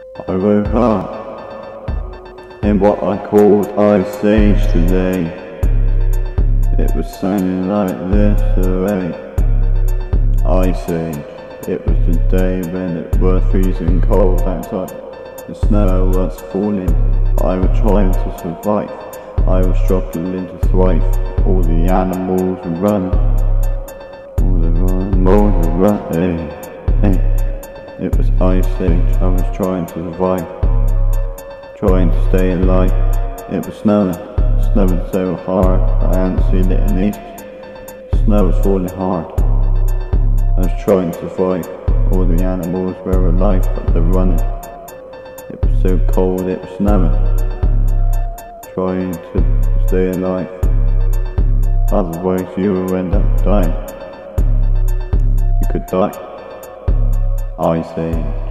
I woke up in what I called Iceage today. It was sounding like this already. Iceage. It was the day when it was freezing cold outside. The snow was falling. I was trying to survive. I was struggling to thrive. All the animals were running. All the animals were running. It was Iceage. I was trying to survive, trying to stay alive. It was snowing so hard. I hadn't seen it in ages. Snow was falling hard. I was trying to survive. All the animals were alive, but they're running. It was so cold, it was snowing. Trying to stay alive. Otherwise you will end up dying. You could die. Iceage.